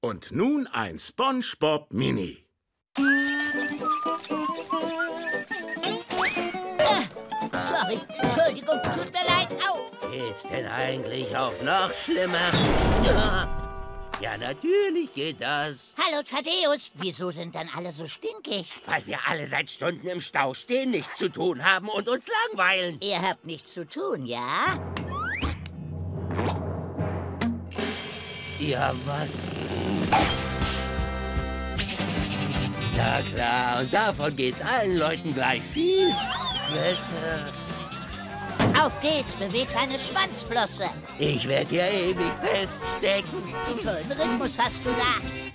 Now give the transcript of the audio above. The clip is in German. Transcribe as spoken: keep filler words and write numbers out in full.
Und nun ein SpongeBob Mini. Ah, sorry, Entschuldigung, tut mir leid. Au! Geht's denn eigentlich auch noch schlimmer? Ja. Ja, natürlich geht das. Hallo, Thaddäus. Wieso sind dann alle so stinkig? Weil wir alle seit Stunden im Stau stehen, nichts zu tun haben und uns langweilen. Ihr habt nichts zu tun, ja? Ja, was? Na klar, und davon geht's allen Leuten gleich viel besser. Auf geht's, beweg deine Schwanzflosse. Ich werde hier ewig feststecken. Tollen Rhythmus hast du da.